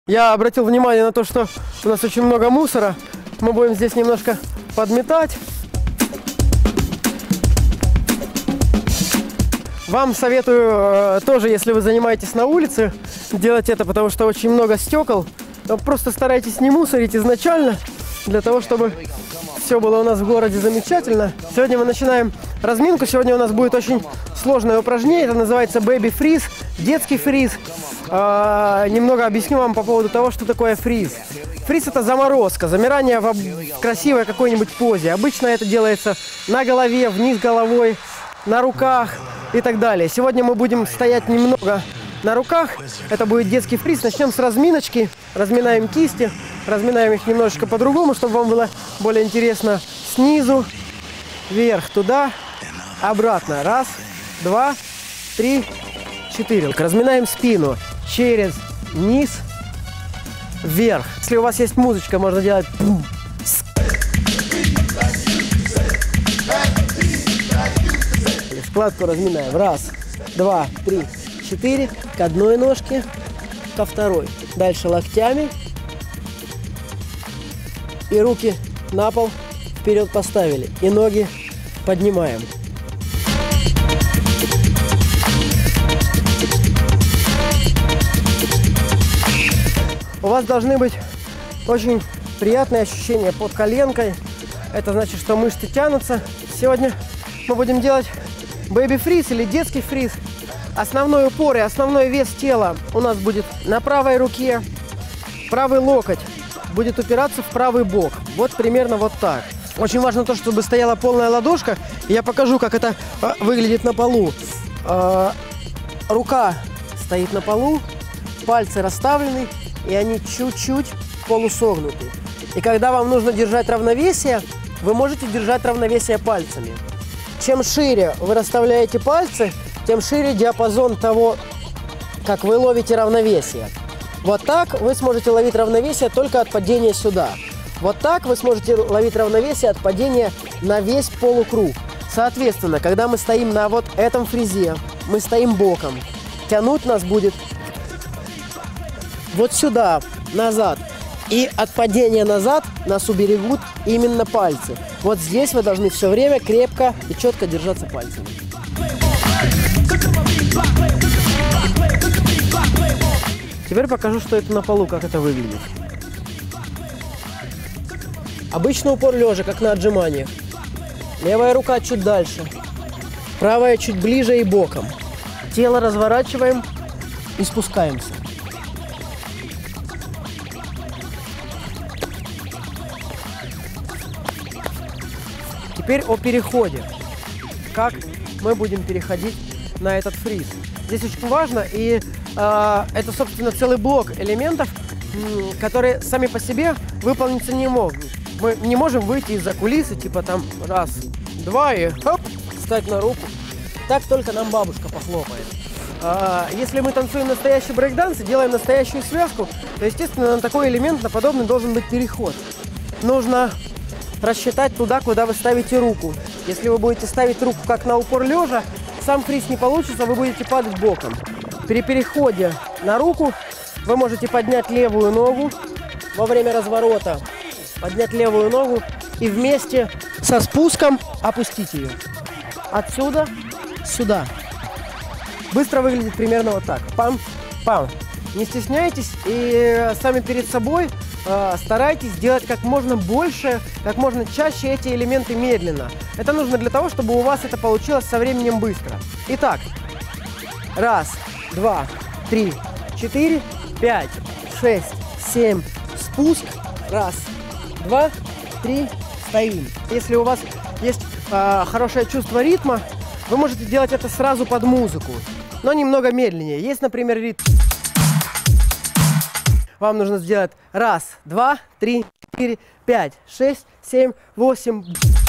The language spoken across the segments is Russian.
Я обратил внимание на то, что у нас очень много мусора. Мы будем здесь немножко подметать. Вам советую тоже, если вы занимаетесь на улице, делать это, потому что очень много стекол. Просто старайтесь не мусорить изначально, для того, чтобы все было у нас в городе замечательно. Сегодня мы начинаем разминку. Сегодня у нас будет очень сложное упражнение. Это называется Baby Freeze, детский фриз. Немного объясню вам по поводу того, что такое фриз. Фриз – это заморозка, замирание в красивой какой-нибудь позе. Обычно это делается на голове, вниз головой, на руках и так далее. Сегодня мы будем стоять немного на руках. Это будет детский фриз. Начнем с разминочки. Разминаем кисти. Разминаем их немножечко по-другому, чтобы вам было более интересно. Снизу, вверх, туда, обратно. Раз, два, три, четыре. Разминаем спину через низ, вверх. Если у вас есть музычка, можно делать... Складку разминаем. Раз, два, три, четыре. К одной ножке, ко второй. Дальше локтями. И руки на пол вперед поставили. И ноги поднимаем. У вас должны быть очень приятные ощущения под коленкой. Это значит, что мышцы тянутся. Сегодня мы будем делать baby freeze или детский фриз. Основной упор и основной вес тела у нас будет на правой руке. Правый локоть будет упираться в правый бок. Вот примерно вот так. Очень важно то, чтобы стояла полная ладошка. Я покажу, как это выглядит на полу. Рука стоит на полу, пальцы расставлены, и они чуть-чуть полусогнуты. И когда вам нужно держать равновесие, вы можете держать равновесие пальцами. Чем шире вы расставляете пальцы, тем шире диапазон того, как вы ловите равновесие. Вот так вы сможете ловить равновесие только от падения сюда. Вот так вы сможете ловить равновесие от падения на весь полукруг. Соответственно, когда мы стоим на вот этом фризе, мы стоим боком. Тянуть нас будет вот сюда, назад. И от падения назад нас уберегут именно пальцы. Вот здесь вы должны все время крепко и четко держаться пальцами. Теперь покажу, что это на полу, как это выглядит. Обычно упор лежа, как на отжиманиях. Левая рука чуть дальше. Правая чуть ближе и боком. Тело разворачиваем и спускаемся. Теперь о переходе. Как мы будем переходить на этот фриз. Здесь очень важно, и это, собственно, целый блок элементов, которые сами по себе выполниться не могут. Мы не можем выйти из-за кулисы, типа там раз, два и хоп, встать на руку. Так только нам бабушка похлопает. Если мы танцуем настоящий брейк-данс и делаем настоящую связку, то, естественно, на такой элемент, на подобный должен быть переход. Нужно рассчитать туда, куда вы ставите руку. Если вы будете ставить руку как на упор лежа, сам фриз не получится, вы будете падать боком. При переходе на руку вы можете поднять левую ногу во время разворота, поднять левую ногу и вместе со спуском опустить ее. Отсюда сюда. Быстро выглядит примерно вот так. Пам-пам. Не стесняйтесь и сами перед собой старайтесь делать как можно больше, как можно чаще эти элементы медленно. Это нужно для того, чтобы у вас это получилось со временем быстро. Итак, раз, два, три, четыре, пять, шесть, семь, спуск, раз, два, три, стоим. Если у вас есть хорошее чувство ритма, вы можете делать это сразу под музыку, но немного медленнее. Есть, например, ритм. Вам нужно сделать раз, два, три, четыре, пять, шесть, семь, восемь.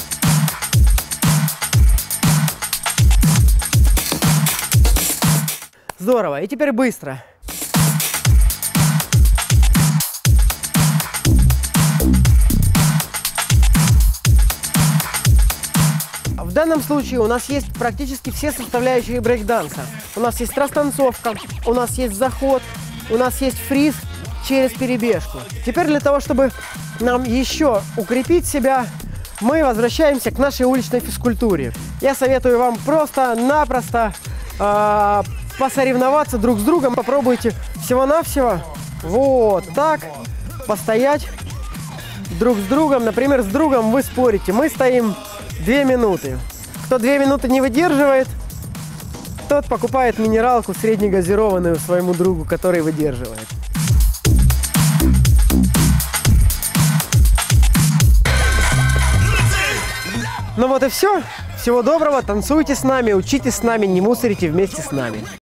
Здорово. И теперь быстро. В данном случае у нас есть практически все составляющие брейк-данса. У нас есть растанцовка, у нас есть заход, у нас есть фриз через перебежку. Теперь для того, чтобы нам еще укрепить себя, мы возвращаемся к нашей уличной физкультуре. Я советую вам просто-напросто посоревноваться друг с другом. Попробуйте всего-навсего вот так постоять друг с другом. Например, с другом вы спорите. Мы стоим 2 минуты. Кто 2 минуты не выдерживает, тот покупает минералку среднегазированную своему другу, который выдерживает. Ну вот и все. Всего доброго, танцуйте с нами, учитесь с нами, не мусорите вместе с нами.